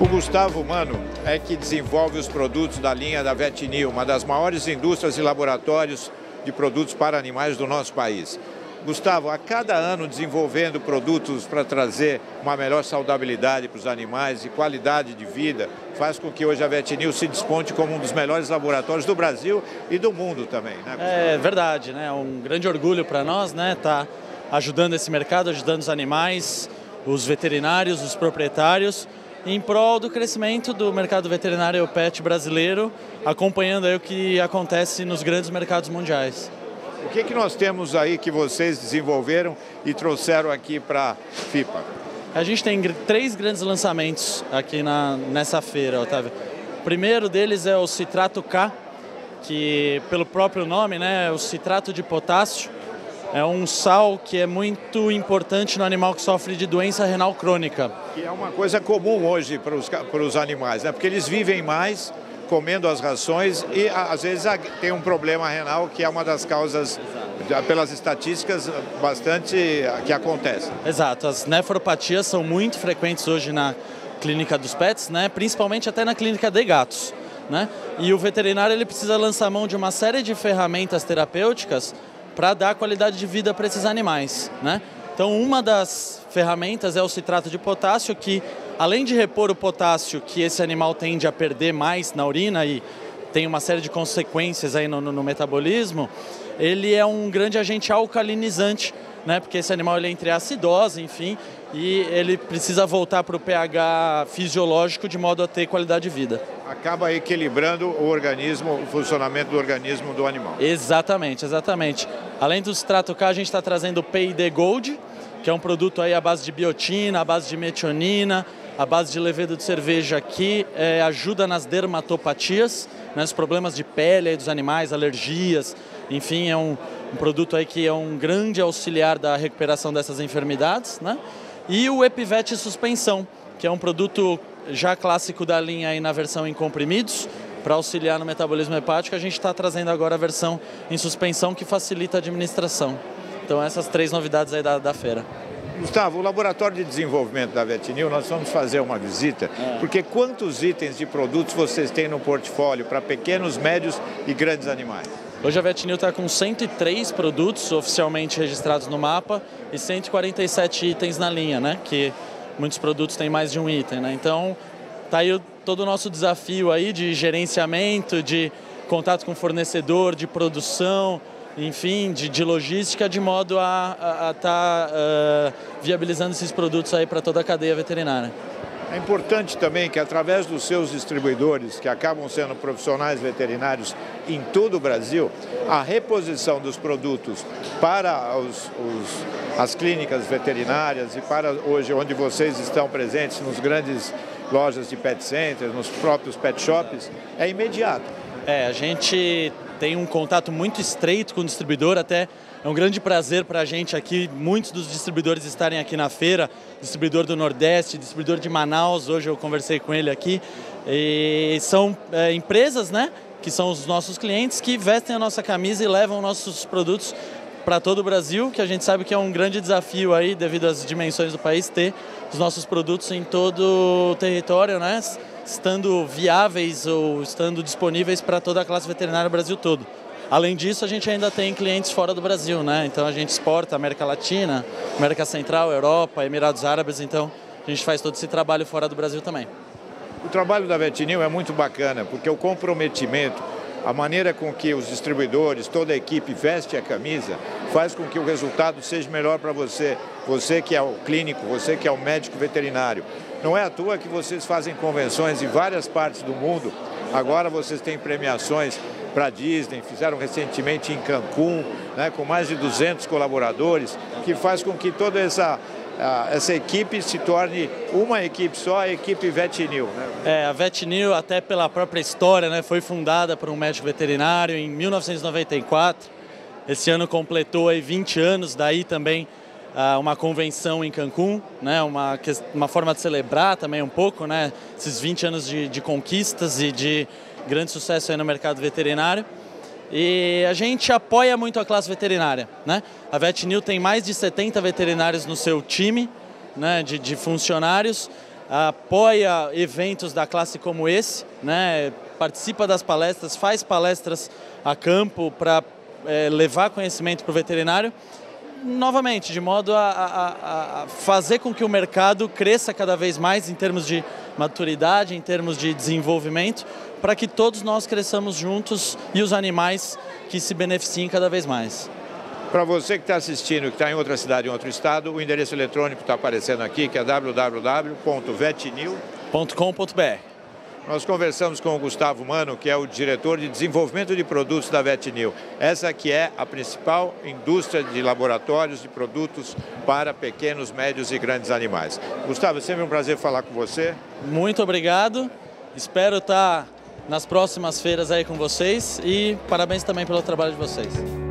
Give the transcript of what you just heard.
Gustavo Mano é que desenvolve os produtos da linha da Vetinil, uma das maiores indústrias e laboratórios de produtos para animais do nosso país. Gustavo, a cada ano desenvolvendo produtos para trazer uma melhor saudabilidade para os animais e qualidade de vida, faz com que hoje a Vetinil se desponte como um dos melhores laboratórios do Brasil e do mundo também, né, Gustavo? É verdade, né? É um grande orgulho para nós, né? Tá ajudando esse mercado, ajudando os animais, os veterinários, os proprietários, em prol do crescimento do mercado veterinário pet brasileiro, acompanhando aí o que acontece nos grandes mercados mundiais. O que nós temos aí que vocês desenvolveram e trouxeram aqui para a FIPA? A gente tem 3 grandes lançamentos aqui nessa feira, Otávio. O primeiro deles é o Citrato K, que pelo próprio nome, né, é o citrato de potássio. É um sal que é muito importante no animal que sofre de doença renal crônica. Que é uma coisa comum hoje para os animais, né? Porque eles vivem mais comendo as rações e às vezes tem um problema renal que é uma das causas, pelas estatísticas, bastante que acontece. Exato, as nefropatias são muito frequentes hoje na clínica dos pets, né? Principalmente até na clínica de gatos, né? E o veterinário ele precisa lançar mão de uma série de ferramentas terapêuticas para dar qualidade de vida para esses animais, né? Então uma das ferramentas é o citrato de potássio, que além de repor o potássio que esse animal tende a perder mais na urina e tem uma série de consequências aí no metabolismo, ele é um grande agente alcalinizante, né? Porque esse animal ele entra em acidose, enfim, e ele precisa voltar para o pH fisiológico de modo a ter qualidade de vida. Acaba equilibrando o organismo, o funcionamento do organismo do animal. Exatamente, exatamente. Além do citrato K, a gente está trazendo o PID Gold, que é um produto aí à base de biotina, à base de metionina, à base de levedo de cerveja, que ajuda nas dermatopatias, nos problemas de pele aí dos animais, alergias, enfim, é um produto aí que é um grande auxiliar da recuperação dessas enfermidades, né? E o Epivet Suspensão, que é um produto já clássico da linha aí na versão em comprimidos, para auxiliar no metabolismo hepático. A gente está trazendo agora a versão em suspensão que facilita a administração. Então essas 3 novidades aí da feira. Gustavo, o laboratório de desenvolvimento da Vetinil, nós vamos fazer uma visita, porque quantos itens de produtos vocês têm no portfólio para pequenos, médios e grandes animais? Hoje a Vetinil está com 103 produtos oficialmente registrados no mapa e 147 itens na linha, né? Que muitos produtos têm mais de um item, né? Então tá aí todo o nosso desafio aí de gerenciamento, de contato com o fornecedor, de produção, enfim, de logística, de modo a estar viabilizando esses produtos aí para toda a cadeia veterinária. É importante também que, através dos seus distribuidores, que acabam sendo profissionais veterinários em todo o Brasil, a reposição dos produtos para as clínicas veterinárias e para hoje onde vocês estão presentes, nos grandes lojas de pet center, nos próprios pet shops, é imediato. A gente tem um contato muito estreito com o distribuidor, até é um grande prazer para a gente aqui, muitos dos distribuidores estarem aqui na feira, distribuidor do Nordeste, distribuidor de Manaus, hoje eu conversei com ele aqui, e são empresas, né, que são os nossos clientes, que vestem a nossa camisa e levam nossos produtos para todo o Brasil, que a gente sabe que é um grande desafio aí, devido às dimensões do país, ter os nossos produtos em todo o território, né, estando viáveis ou estando disponíveis para toda a classe veterinária do Brasil todo. Além disso, a gente ainda tem clientes fora do Brasil, né? Então a gente exporta América Latina, América Central, Europa, Emirados Árabes, então a gente faz todo esse trabalho fora do Brasil também. O trabalho da Vetinil é muito bacana, porque o comprometimento, a maneira com que os distribuidores, toda a equipe veste a camisa, faz com que o resultado seja melhor para você, você que é o clínico, você que é o médico veterinário. Não é à toa que vocês fazem convenções em várias partes do mundo, agora vocês têm premiações para a Disney, fizeram recentemente em Cancún, né, com mais de 200 colaboradores, que faz com que toda essa equipe se torne uma equipe só, a equipe Vetinil, né? A Vetinil, até pela própria história, né, foi fundada por um médico veterinário em 1994. Esse ano completou aí 20 anos, daí também uma convenção em Cancún, né, uma forma de celebrar também um pouco, né, esses 20 anos de conquistas e de grande sucesso aí no mercado veterinário. E a gente apoia muito a classe veterinária, né? A Vetinil tem mais de 70 veterinários no seu time, né, de funcionários, apoia eventos da classe como esse, né? Participa das palestras, faz palestras a campo para levar conhecimento para o veterinário, novamente, de modo a fazer com que o mercado cresça cada vez mais em termos de maturidade, em termos de desenvolvimento, para que todos nós cresçamos juntos e os animais que se beneficiem cada vez mais. Para você que está assistindo, que está em outra cidade, em outro estado, o endereço eletrônico está aparecendo aqui, que é www.vetnew.com.br. Nós conversamos com o Gustavo Mano, que é o diretor de desenvolvimento de produtos da Vetnew. Essa que é a principal indústria de laboratórios de produtos para pequenos, médios e grandes animais. Gustavo, é sempre um prazer falar com você. Muito obrigado. Espero estar nas próximas feiras aí com vocês e parabéns também pelo trabalho de vocês.